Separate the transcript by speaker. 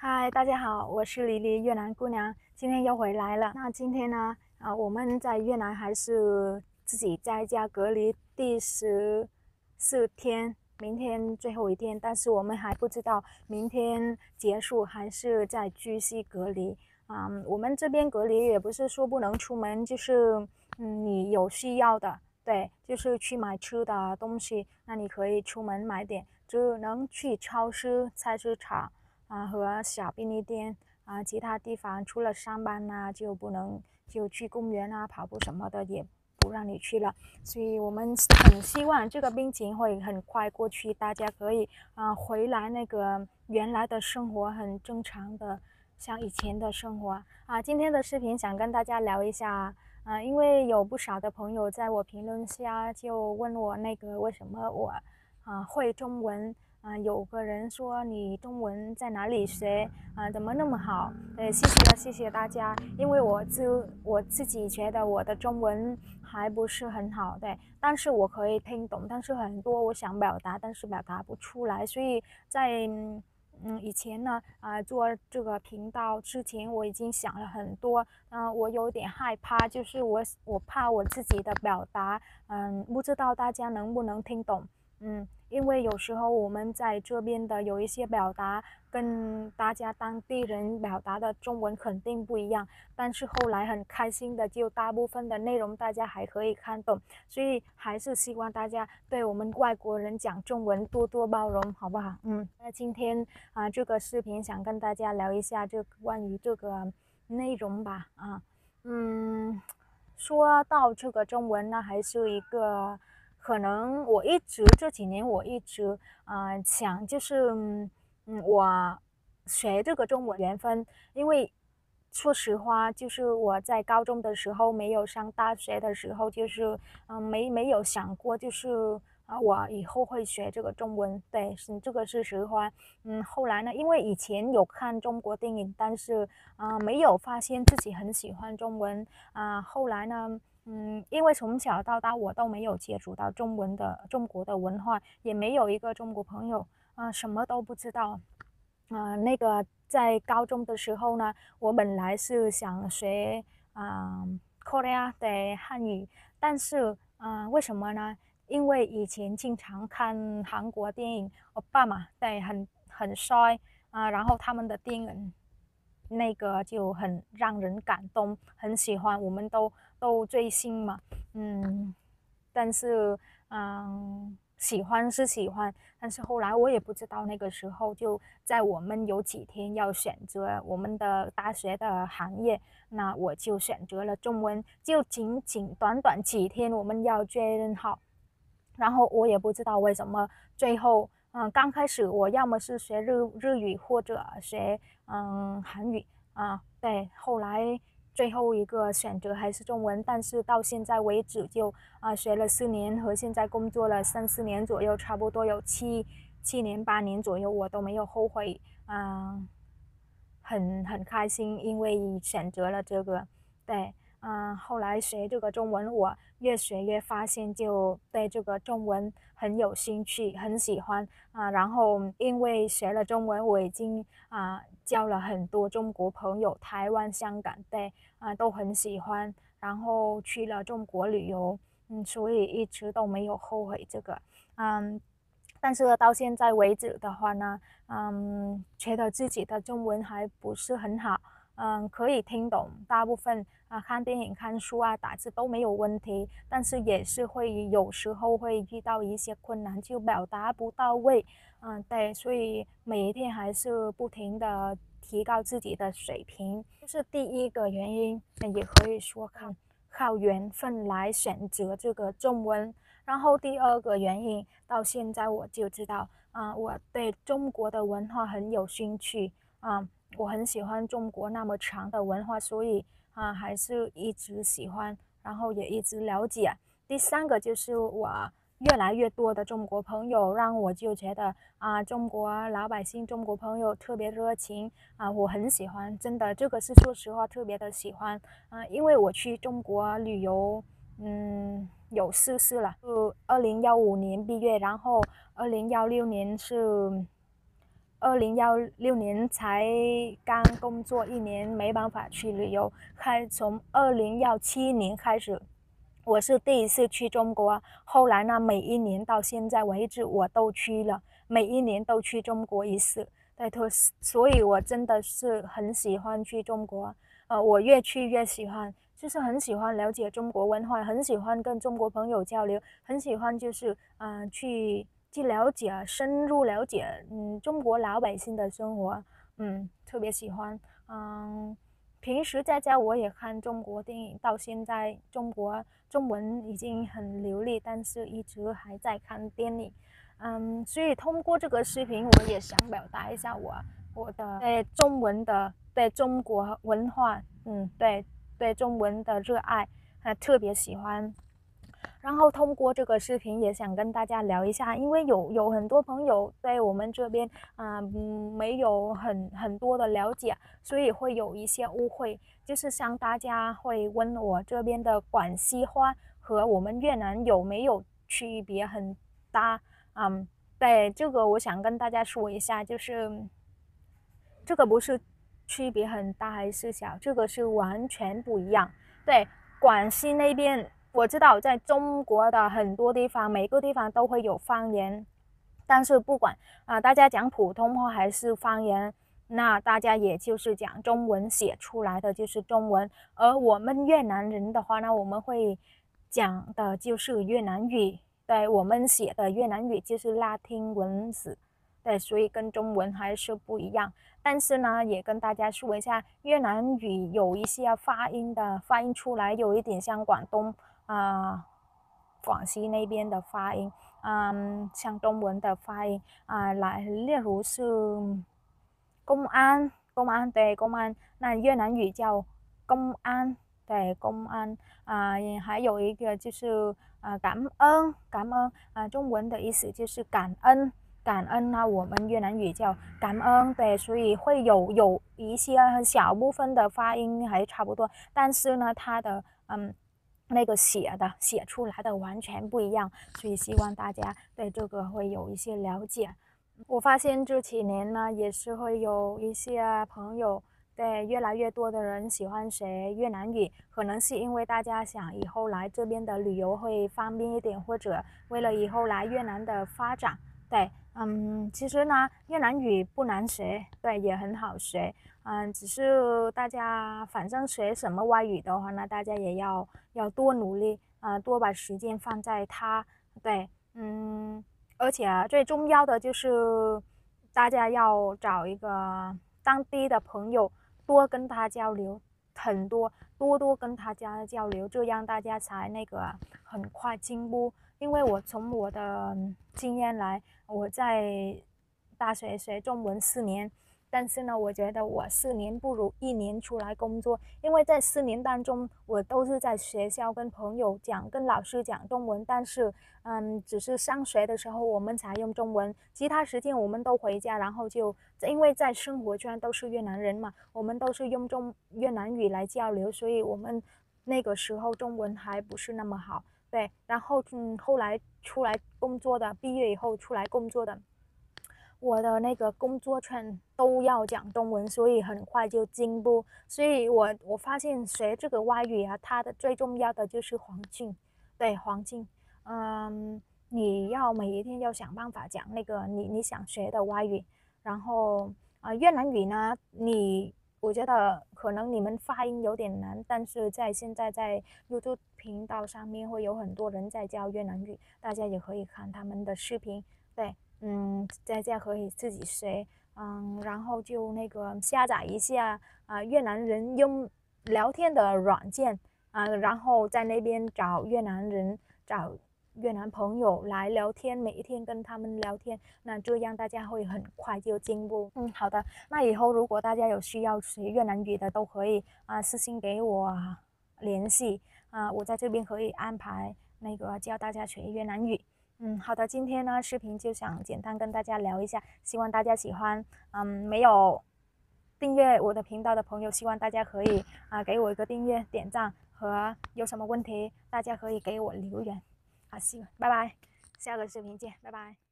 Speaker 1: 嗨，大家好，我是黎黎，越南姑娘，今天又回来了。那今天呢，我们在越南还是自己在家隔离第14天，明天最后一天，但是我们还不知道明天结束还是在继续隔离。我们这边隔离也不是说不能出门，就是你有需要的，对，就是去买吃的东西，那你可以出门买点，只能去超市、菜市场。和小便利店其他地方除了上班就不能，就去公园跑步什么的也不让你去了。所以我们很希望这个病情会很快过去，大家可以回来那个原来的生活，很正常的像以前的生活今天的视频想跟大家聊一下因为有不少的朋友在我评论下就问我那个为什么我会中文。有个人说你中文在哪里学怎么那么好？对，谢谢大家，因为我自己觉得我的中文还不是很好，对，但是我可以听懂，但是很多我想表达，但是表达不出来，所以在以前呢做这个频道之前我已经想了很多，我有点害怕，就是我怕我自己的表达，不知道大家能不能听懂。因为有时候我们在这边的有一些表达跟大家当地人表达的中文肯定不一样，但是后来很开心的，就大部分的内容大家还可以看懂，所以还是希望大家对我们外国人讲中文多多包容，好不好？那今天这个视频想跟大家聊一下关于这个内容吧。说到这个中文呢，还是一个可能这几年我一直想就是我学这个中文缘分，因为说实话，就是我在高中的时候没有上大学的时候，就是没有想过就是我以后会学这个中文，对，这个是实话。后来呢，因为以前有看中国电影，但是没有发现自己很喜欢中文后来呢。因为从小到大我都没有接触到中国的文化，也没有一个中国朋友什么都不知道。那个在高中的时候呢，我本来是想学Korea 的汉语，但是为什么呢？因为以前经常看韩国电影，欧巴嘛，对，很帅然后他们的电影那个就很让人感动，很喜欢，我们都追星嘛，嗯，但是喜欢是喜欢，但是后来我也不知道，那个时候就在我们有几天要选择我们的大学的行业，那我就选择了中文，就仅仅短短几天我们要确认好，然后我也不知道为什么最后刚开始我要么是学日语或者学韩语对，后来最后一个选择还是中文，但是到现在为止就学了4年，和现在工作了3、4年左右，差不多有7、8年左右，我都没有后悔，很开心，因为选择了这个，对，后来学这个中文，我越学越发现就对这个中文很有兴趣，很喜欢然后因为学了中文，我已经交了很多中国朋友，台湾、香港对都很喜欢，然后去了中国旅游，所以一直都没有后悔这个，但是到现在为止的话呢，觉得自己的中文还不是很好，可以听懂大部分看电影、看书打字都没有问题，但是也是有时候会遇到一些困难，就表达不到位，对，所以每一天还是不停的提高自己的水平，这是第一个原因，也可以说靠缘分来选择这个中文。然后第二个原因，到现在我就知道我对中国的文化很有兴趣我很喜欢中国那么长的文化，所以还是一直喜欢，然后也一直了解。第三个就是我越来越多的中国朋友，让我就觉得中国老百姓、中国朋友特别热情我很喜欢，真的，这个是说实话特别的喜欢因为我去中国旅游。有4次了，就2015年毕业，然后2016年是 2016年才刚工作1年，没办法去旅游。从2017年开始，我是第一次去中国。后来呢，每一年到现在为止，我都去了，每一年都去中国一次。对，所以我真的是很喜欢去中国。我越去越喜欢，就是很喜欢了解中国文化，很喜欢跟中国朋友交流，很喜欢就是去了解，深入了解中国老百姓的生活，特别喜欢。平时在家我也看中国电影，到现在中国中文已经很流利，但是一直还在看电影。所以通过这个视频，我也想表达一下我的对中文的对中国文化，对中文的热爱，特别喜欢。然后通过这个视频也想跟大家聊一下，因为有很多朋友对我们这边没有很多的了解，所以会有一些误会，就是像大家会问我这边的广西话和我们越南有没有区别很大。对，这个我想跟大家说一下，就是这个不是区别很大还是小，这个是完全不一样。对，广西那边我知道，在中国的很多地方，每个地方都会有方言，但是不管大家讲普通话还是方言，那大家也就是讲中文，写出来的就是中文。而我们越南人的话呢，我们会讲的就是越南语。对，我们写的越南语就是拉丁文字。对，所以跟中文还是不一样。但是呢，也跟大家说一下，越南语有一些发音出来有一点像广东广西那边的发音，像中文的发音例如是公安，对公安，那越南语叫公安，对公安还有一个就是感恩，中文的意思就是感恩。感恩呢，我们越南语叫感恩，对，所以会有一些小部分的发音还差不多，但是呢，它的那个写出来的完全不一样，所以希望大家对这个会有一些了解。我发现这几年呢，也是会有一些朋友，对越来越多的人喜欢学越南语，可能是因为大家想以后来这边的旅游会方便一点，或者为了以后来越南的发展。对，其实呢，越南语不难学，对，也很好学，只是大家反正学什么外语的话呢，大家也要多努力，多把时间放在它，对，而且最重要的就是大家要找一个当地的朋友，多跟他交流，多跟他交流，这样大家才那个很快进步。因为我从我的经验来，我在大学学中文4年，但是呢，我觉得我4年不如1年出来工作，因为在4年当中，我都是在学校跟朋友讲、跟老师讲中文，但是只是上学的时候我们才用中文，其他时间我们都回家，然后就因为在生活圈都是越南人嘛，我们都是用越南语来交流，所以我们那个时候中文还不是那么好。对，然后后来出来工作的，毕业以后出来工作的，我的那个工作圈都要讲中文，所以很快就进步。所以我发现学这个外语啊，它的最重要的就是环境，对环境，你要每一天要想办法讲那个你想学的外语，然后越南语呢，我觉得可能你们发音有点难，但是现在在 YouTube 频道上面会有很多人在教越南语，大家也可以看他们的视频。对，在家可以自己学，然后就那个下载一下越南人用聊天的软件然后在那边找越南人，找越南朋友来聊天，每一天跟他们聊天，那这样大家会很快就进步。好的，那以后如果大家有需要学越南语的，都可以私信给我联系我在这边可以安排那个教大家学越南语。好的，今天呢视频就想简单跟大家聊一下，希望大家喜欢。没有订阅我的频道的朋友，希望大家可以给我一个订阅、点赞，和有什么问题大家可以给我留言。好，拜拜，下个视频见，拜拜。